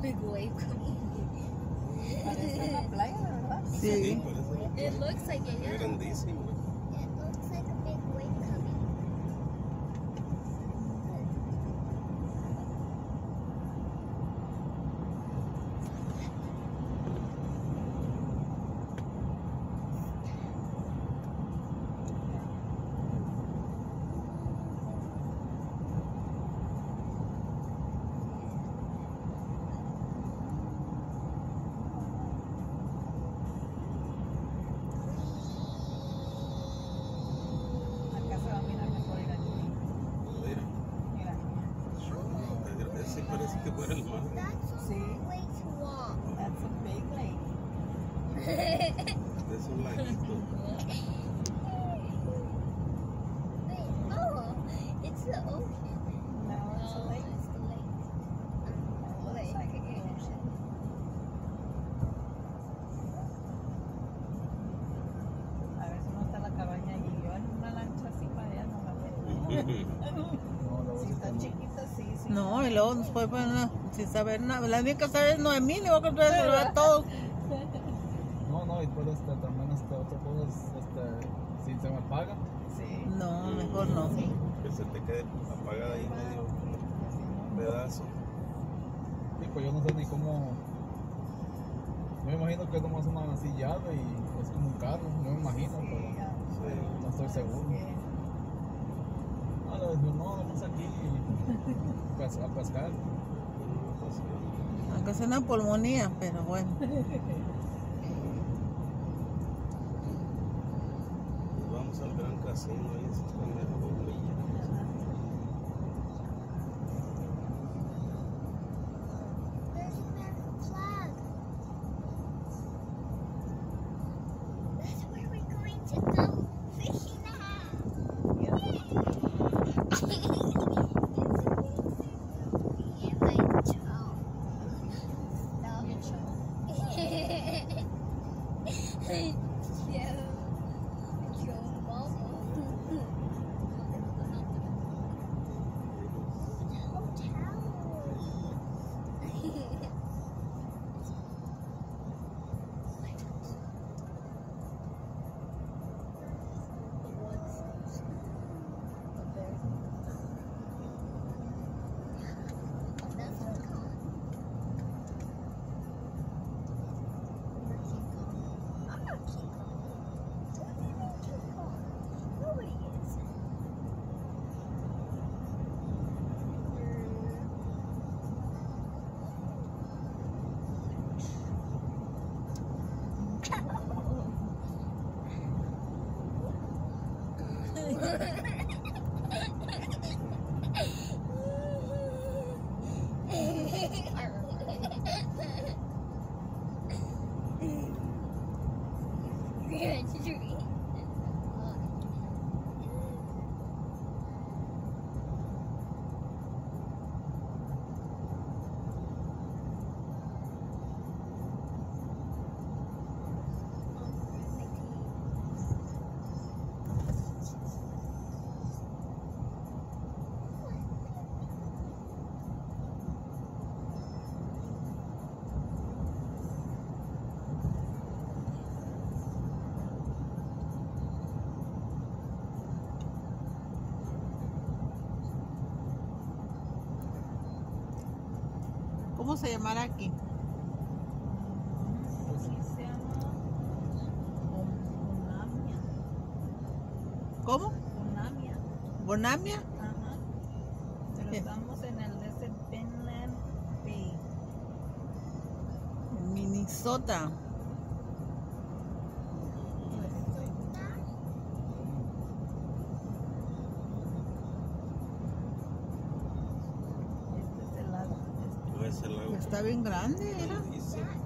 big wave coming. Parece una playa, ¿verdad? Sí. It looks like it, yeah. Grandísimo. It looks like a big wave coming. Acá se va a mirar mejor ir aquí. Mira, Mira. ese parece que fuera el mar. That's Sí. way too long. That's a big lake. Es un laguito. Wait, oh, it's the ocean. No, it's a No, lake. it's the lake. It looks Lake. like an ocean. A ver si no está la cabaña allí. Yo en una lancha así para allá no la veo. Si está chiquita, sí, sí. No, y luego nos puede poner una, sin saber nada. La única que sabe es Noemí, le voy a contar se lo va a todos. No, y después también otra cosa es, si se me apaga, Sí. No, mejor no. Que se te quede apagada ahí medio pedazo. sí, pues yo no sé ni cómo. Yo me imagino que es nomás una así llave y es como un carro, no me imagino, Sí, pero ya. no estoy seguro. Sí. Ah, le dije, no, vamos aquí a pescar. Aunque sea una pulmonía, pero bueno. Nos vamos al gran casino ahí, esas primeras bombillas. There's an American flag. That's where we're going to go fishing now. Yeah. Yeah, my toe. No, your toe. Yeah. It's your mama. Nobody is. ¿Cómo se llamará aquí? Sí, se llama Bonamia. ¿Cómo? Bonamia. ¿Bonamia? Ajá. Pero Sí. estamos en el de Penland Bay. Minnesota. Este es el lago. No es el lago. Está bien grande, era. Y sí,